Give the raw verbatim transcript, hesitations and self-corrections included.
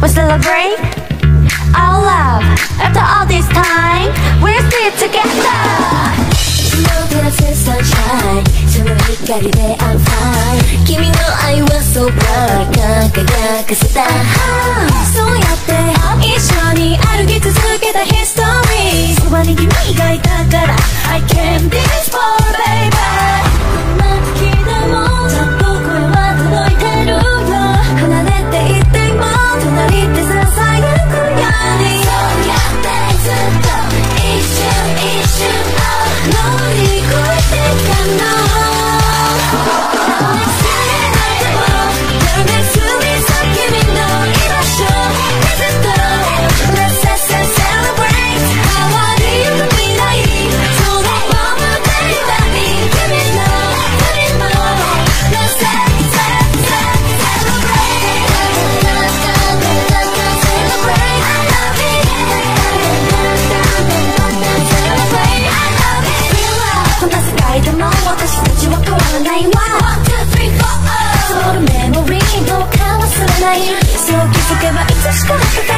We celebrate our love. After all this time, we're still together. No glasses sunshine その光で I'm fine 君の愛は so bright 輝かせたそうやって一緒に歩き続けた history そばに君がいたから I came this far baby どんな時でもちゃんと声は届いてるよ離れていっても隣でささやくようにそうやってずっと一瞬一瞬乗り越えてたのそう気づけばいつしか